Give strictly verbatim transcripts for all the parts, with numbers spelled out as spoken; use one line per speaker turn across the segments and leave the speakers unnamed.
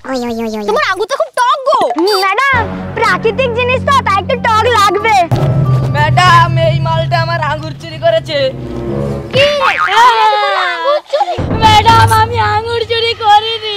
তোমার আঙ্গুর তো খুব টক গো। ম্যাডাম প্রাকৃতিক জিনিস তো তাই একটু টক লাগবে।
ম্যাডাম এই মালটা আমার আঙ্গুর চুরি করেছে।
কি আঙ্গুর চুরি? ম্যাডাম আমি আঙ্গুর চুরি করিনি।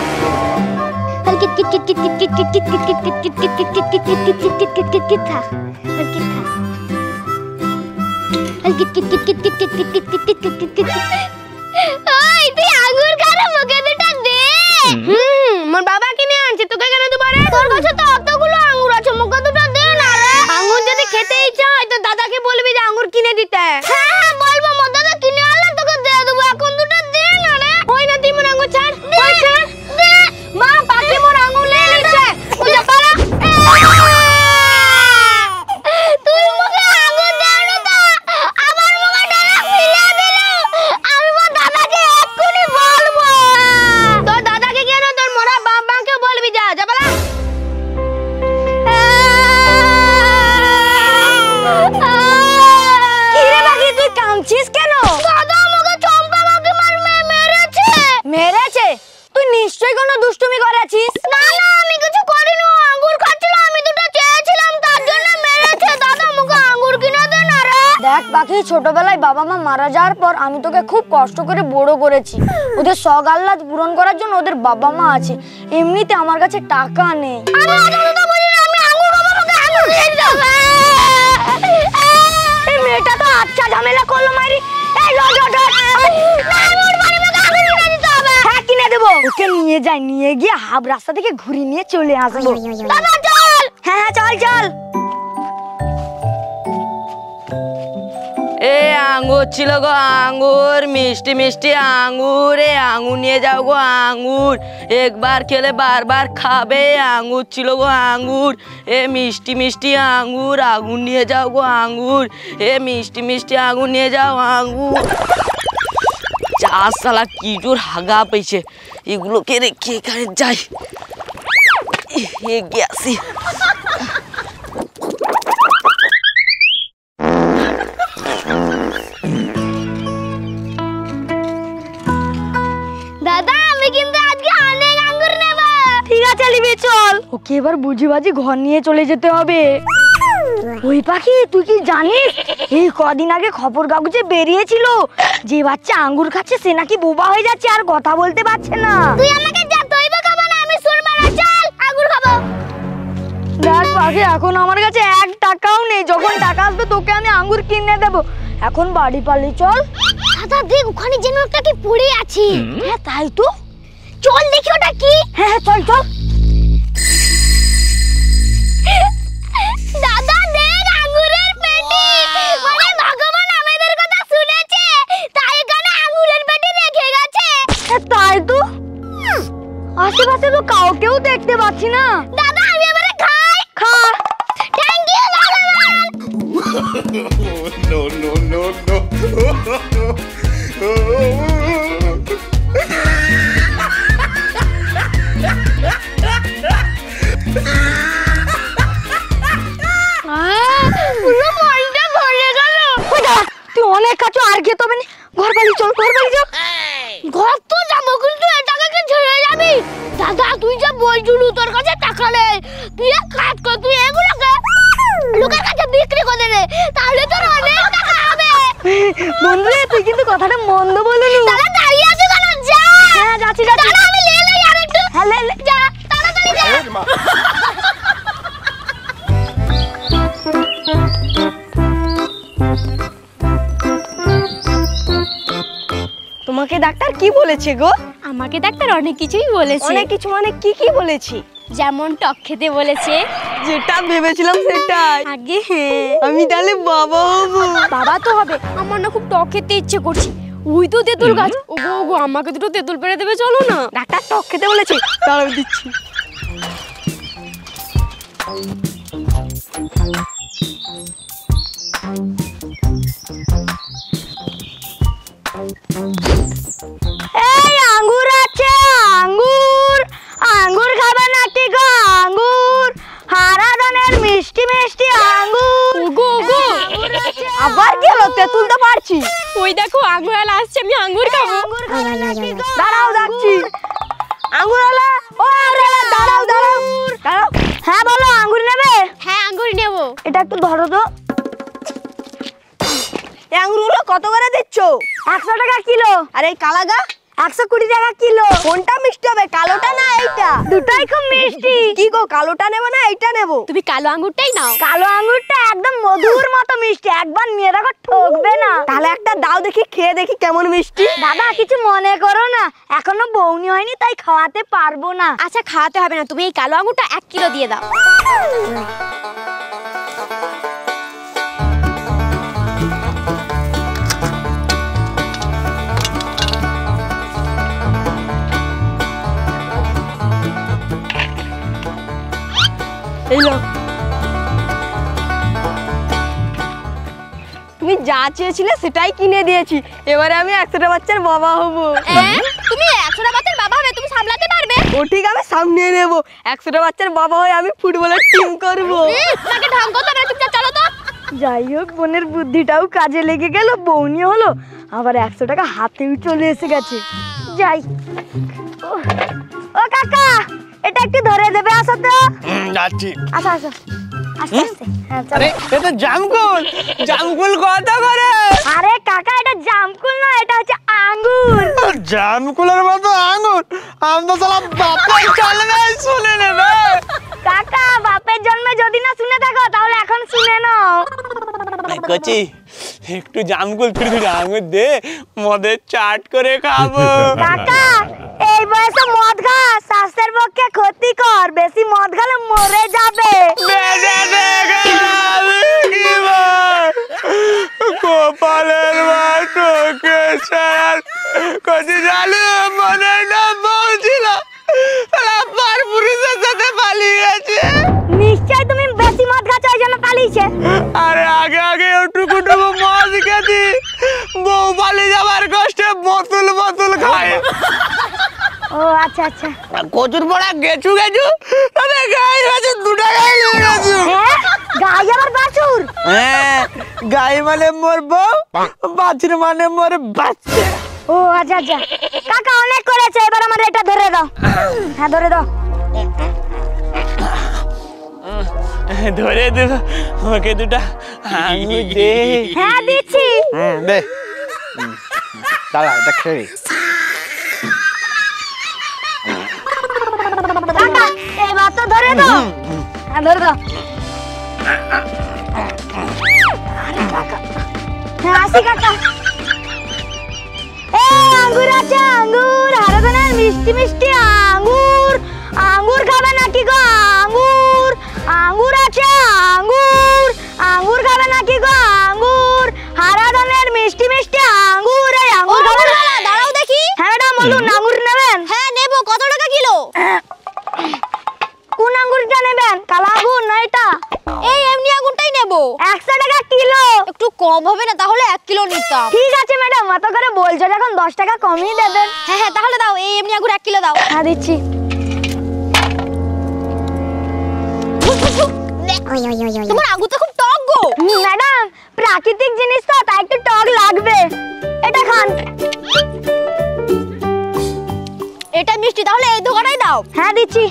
ওই তুই আঙ্গুর খারা মুখে দুটো দে। হুম মোর বাবা কিনে আনছে, তোকে কেন দেব রে? তোর কাছে তো অতগুলো আঙ্গুর আছে, মুখে দুটো দে না রে। আঙ্গুর যদি খেতে ইচ্ছা হয় তো দাদাকে বলবি যে আঙ্গুর কিনে দিতে। হ্যাঁ হ্যাঁ বলবো, মোর দাদা কিনে আনলে তোকে দিয়ে দেব, এখন দুটো দে না রে। ওই না তুই মোর আঙ্গুর ছাড়, ওই ছাড় দে। মা পাখি মোর আঙ্গুর নিয়ে নিচ্ছে, তুই যা পালা। তুই মুখে আঙ্গুর দাও না তো আমার মুখে ডালা ফিলে দিল। আমি মোর দাদাকে এক্ষুনি বলবো। তোর দাদাকে কেন, তোর মোরা বাবাকে বলবি, যা যা পালা। কি রে বাকি তুই কাঁদছিস কেন? দাদা আমাকে চম্পা বাকি মার মেরেছে। মেরেছে? তুই নিশ্চয়ই কোনো দুষ্টুমি করেছিস। না না আমি কিছু করিনি, আঙ্গুর খাচ্ছিল, আমি দুটো চেয়েছিলাম তার জন্য মেরেছে। দাদা মুখে আঙ্গুর কিনে দে না রে। দেখ বাকি ছোটবেলায় বাবা মা মারা যাওয়ার পর আমি তোকে খুব কষ্ট করে বড় করেছি। ওদের শখ আহ্লাদ পূরণ করার জন্য ওদের বাবা মা আছে, এমনিতে আমার কাছে টাকা নেই। আমি অত তো বলি না, আমি আঙ্গুর খাবো, আমাকে আঙ্গুর কিনে দিতে হবে। এই মেয়েটা তো আচ্ছা ঝামেলা করলো মারি। এই লট লট না আমি ওর বাড়ি থেকে আঙ্গুর কিনে দিতে হবে। হ্যাঁ কিনে দেবো, ওকে নিয়ে যাই, নিয়ে গিয়ে হাফ রাস্তা থেকে ঘুরে নিয়ে চলে আসবো। দাদা চল। হ্যাঁ হ্যাঁ চল চল।
এ আঙ্গুর ছিল গো, আঙ্গুর মিষ্টি মিষ্টি আঙ্গুর। এ আঙ্গুর নিয়ে যাও গো, আঙ্গুর একবার খেলে বারবার খাবে। আঙ্গুর ছিল গো আঙ্গুর, এ মিষ্টি মিষ্টি আঙ্গুর। আঙ্গুর নিয়ে যাও গো আঙ্গুর, এ মিষ্টি মিষ্টি আঙ্গুর নিয়ে যাও আঙ্গুর। চার সালা কি জোর হাগা পেয়েছে, এগুলোকে রেখে এখানে যাই। এগিয়ে আসি।
দাদা আমি কিন্তু আজকে অনেক আঙ্গুর নেব। ঠিক আছে লিবি চল। ওকে এবার বুঝি বাজি ঘর নিয়ে চলে যেতে হবে। ওই পাখি তুই কি জানিস এই কদিন আগে খবর কাগজে বেরিয়েছিল যে বাচ্চা আঙ্গুর খাচ্ছে সে নাকি বোবা হয়ে যাচ্ছে আর কথা বলতে পারছে না। তুই আমাকে যা দইবা খাবো না, আমি শুনবো না, চল আঙ্গুর খাবো। দেখ পাখি এখন আমার কাছে এক টাকাও নেই, যখন টাকা আসবে তোকে আমি আঙ্গুর কিনে দেবো। এখন বাড়ি পালি চল। দাদা দেখ ওখানে যেন একটা কি পড়ে আছে। হ্যাঁ তাই তো, চল দেখি ওটা কি। হ্যাঁ হ্যাঁ চল চল। দাদা দেখ আঙ্গুরের পেটি, মানে ভগবান আমাদের কথা শুনেছে তাই এখানে আঙ্গুরের পেটি রেখে গেছে। তাই তো, আশেপাশে তো কাউকেও দেখতে পাচ্ছি না। দাদা আমি এবারে খাই। খা। থ্যাংক ইউ ভগবান।
No, no, no, no.
তুই অনেক কাছে আর খেতে হবে না, ঘর বাড়ি চল, ঘর বাড়ি চল। ঘর তো যাবো কিন্তু টাকাকে ছেড়ে যাবি। দাদা তুই যা বলছিলু তোর কাছে টাকা নেই, তুই এক কাজ কর, তুই এগুলোকে লোকের কাছে বিক্রি করে দে, তাহলে তোর অনেক টাকা হবে। বন্ধু তুই কিন্তু কথাটা মন্দ বলিনি। তাহলে দাঁড়িয়ে আছিস কেন, যা। হ্যাঁ যাচ্ছি যাচ্ছি। দাঁড়া আমি লে লই আর একটু। হ্যাঁ লে লে, যা তাড়াতাড়ি যা।
তোমাকে ডাক্তার কি বলেছে গো?
আমাকে ডাক্তার অনেক কিছুই বলেছে।
অনেক কিছু মানে কি কি বলেছি?
যেমন টক খেতে বলেছে।
যেটা ভেবেছিলাম সেটাই।
আগে হ্যাঁ
আমি তাহলে বাবা হব।
বাবা তো হবে। আমার না খুব টক খেতে ইচ্ছে করছে। ওই তো তেঁতুল গাছ। ওগো ওগো আমাকে দুটো তেঁতুল পেড়ে দেবে, চলো না।
ডাক্তার টক খেতে বলেছে, দাঁড়াও দিচ্ছি।
এই আঙ্গুর আছে, আঙ্গুর আঙ্গুর খাবে নাকি গো? আঙ্গুর হারা রঙের মিষ্টি মিষ্টি আঙ্গুর। ওগো ওগো
আবার কি হলো? তেঁতুল তো পারছি।
ওই দেখো আঙ্গুর আসছে, আমি আঙ্গুর খাবো।
দাঁড়াও যাচ্ছি। আঙ্গুরওয়ালা, ও আঙ্গুরওয়ালা, দাঁড়াও দাঁড়াও দাঁড়াও।
হ্যাঁ বলো, আঙ্গুর নেবে?
হ্যাঁ আঙ্গুর নেব।
এটা একটু ধরো তো।
এই আঙ্গুরগুলো কত করে দিচ্ছ?
একশো টাকা কিলো।
আর এই কালাগা
একশো কুড়ি টাকা কিলো।
কোনটা মিষ্টি হবে, কালোটা না এইটা?
দুটাই খুব মিষ্টি।
কি গো, কালোটা নেবো না এইটা নেবো?
তুমি কালো আঙ্গুরটাই নাও।
কালো আঙ্গুরটা একদম মধুর মতো মিষ্টি, একবার নিয়ে দেখো, ঠকবে না।
তাহলে একটা দাও দেখি, খেয়ে দেখি কেমন মিষ্টি।
দাদা কিছু মনে করো না, এখনো বৌনি হয়নি তাই খাওয়াতে পারবো না।
আচ্ছা খাওয়াতে হবে না, তুমি এই কালো আঙ্গুরটা এক কিলো দিয়ে দাও।
এই নাও। তুমি যা চেয়েছিলে সেটাই কিনে দিয়েছি, এবারে আমি একশোটা বাচ্চার বাবা হবো।
হ্যাঁ তুমি একশোটা বাচ্চার বাবা হবে, তুমি সামলাতে পারবে?
ও ঠিক, আমি সামনে নেবো। একশোটা বাচ্চার বাবা হয়ে আমি ফুটবলের টিম করবো।
তোমাকে ঢং করতে হবে না, চুপচাপ চলো তো।
যাই হোক, বোনের বুদ্ধিটাও কাজে লেগে গেল, বৌনি হলো, আবার একশো টাকা হাতেও চলে এসে গেছে। যাই। ও ও কাকা, এটা একটু ধরে দেবে, আসো তো।
যাচ্ছি।
আসো আসো, আস্তে আস্তে। হ্যাঁ চলো।
আরে এটা জামকুল, জামকুল কত করে?
আরে কাকা, এটা জামকুল না, এটা হচ্ছে আঙ্গুর।
জামকুলের মতো আঙুর? আমি তো সালা বাপের জন্মে শুনে নেবে।
কাকা, বাপের জন্মে যদি না শুনে থাকো তাহলে এখন শুনে নাও।
কচি একটু জামকুল ফিরে ফিরে আঙুর দে, মদের চাট করে খাবো।
কাকা, এই বয়সে মদ খা স্বাস্থ্যের পক্ষে ক্ষতিকর, বেশি মদ খেলে মরে যাবে।
বেঁচে থেকে আমি কি বল? কপালের মাঠকে ছাড় কচি জানু মনে না বলছিল পার পুরুষের সাথে পালিয়ে গেছে।
নিশ্চয় তুমি বেশি মদ খাচ্ছ, ওই জন্য পালিয়েছে।
আরে আগে আগে একটুকু টুকু মদ খেতি, বউ পালিয়ে যাবার কষ্টে বোতল বোতল খায়।
ও আচ্ছা আচ্ছা।
কচুর পড়া গেছু গেছু তবে গাই গেছে, দুটা গাই নিয়ে গেছু।
হ্যাঁ, গাই আবার বাছুর?
হ্যাঁ, গাই মানে মোর বউ, বাছুর মানে মোর বাচ্চা।
ও আচ্ছা আচ্ছা। কাকা অনেক করেছে, এবার আমার এটা ধরে দাও। হ্যাঁ ধরে দাও।
ধরে দেব, ওকে দুটা আঙুর দে।
হ্যাঁ দিচ্ছি।
হুম দে, দাদা এটা খেয়ে।
কাকা এবার তো ধরে দাও। হ্যাঁ ধরে দাও। আরে কাকা, হ্যাঁ আসি কাকা। এ আঙ্গুর আছে, আঙ্গুর, হারাধনের মিষ্টি মিষ্টি আঙ্গুর। আঙ্গুর খাবে নাকি গো? আঙ্গুর, আঙ্গুর আছে, আঙ্গুর, আঙ্গুর খাবে নাকি গো? আঙ্গুর, হারাধনের মিষ্টি মিষ্টি আঙ্গুর। এই আঙ্গুর খাবে না?
দাঁড়াও দেখি।
হ্যাঁ ম্যাডাম বলুন, আঙ্গুর নেবেন?
হ্যাঁ নেবো, কত টাকা কিলো?
কোন আঙ্গুরটা নেবেন, কালা আঙ্গুর না এটা?
এই এমনি আঙ্গুরটাই নেবো।
একশো টাকা কিলো।
একটু কম হবে না? তাহলে এক কিলো নিতাম।
ঠিক আছে ম্যাডাম, অত করে বলছো যখন দশ টাকা কমই দেবেন।
হ্যাঁ হ্যাঁ তাহলে দাও, এই এমনি আঙ্গুর এক কিলো দাও।
হ্যাঁ দিচ্ছি।
তোমার আঙ্গুর তো খুব টক গো।
হুম, ম্যাডাম প্রাকৃতিক জিনিস তো, তাই একটু টক লাগবে। এটা খান।
এটা মিষ্টি, তাহলে এই দোকানটাই দাও।
হ্যাঁ দিচ্ছি।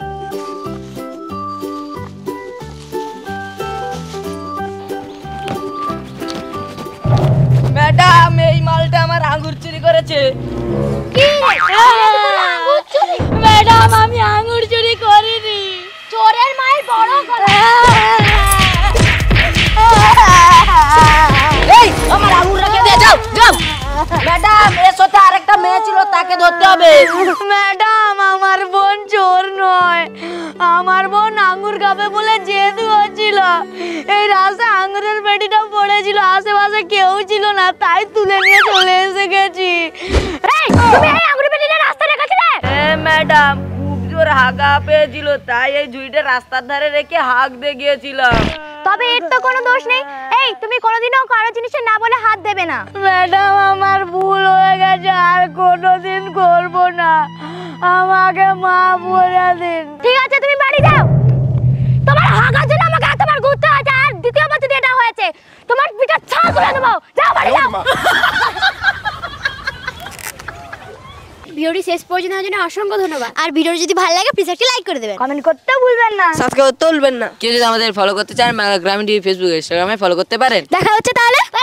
ম্যাডাম এই মালটা আমার আঙ্গুর চুরি করেছে।
ম্যাডাম আমি আঙ্গুর চুরি করিনি।
চোরের মায়ের বড় গলা।
এই আমার আঙ্গুর রেখে দিয়ে যাও যাও। ম্যাডাম এর সাথে আরেকটা মেয়ে ছিল, তাকে ধরতে হবে।
ম্যাডাম আমার বোন চোর নয়, আমার বোন আঙ্গুর খাবে বলে জেদ হচ্ছিল। এই রাস্তায় আঙ্গুরের পেটিটা পড়েছিল, আশেপাশে কেউ ছিল না, তাই তুলে নিয়ে চলে এসে গেছি। এই তুমি এই আঙ্গুরের পেটিটা রাস্তায় রেখেছিলে?
হ্যাঁ ম্যাডাম, খুব জোর হাগা পেয়েছিল, তাই এই ঝুড়িটা রাস্তার ধারে রেখে হাঁক দিয়ে গিয়েছিলাম।
তবে এর তো কোনো দোষ নেই। এই তুমি কোনোদিনও কারো জিনিসে না বলে হাত দেবে না। ম্যাডাম আমার ভুল হয়ে গেছে, আর কোনোদিন করবো না, আমাকে মাফ করে দিন। ঠিক আছে তুমি বাড়ি যাও। তোমার হাগার জন্য আমাকে এতবার ঘুরতে হয়েছে, আর দ্বিতীয়বার যদি এটা হয়েছে তোমার পিঠে ছাল তুলে দেবো। যাও বাড়ি যাও।
ভিডিওটি শেষ পর্যন্ত দেখার জন্য অসংখ্য ধন্যবাদ। আর ভিডিওটি যদি ভালো লাগে প্লিজ একটা লাইক করে দেবেন।
কমেন্ট করতে ভুলবেন না।
সাবস্ক্রাইব করতে ভুলবেন না।
কেউ যদি আমাদের ফলো করতে চান বাংলা গ্রামীণ টিভি ফেসবুক ইনস্টাগ্রামে ফলো করতে পারেন।
দেখা হচ্ছে তাহলে।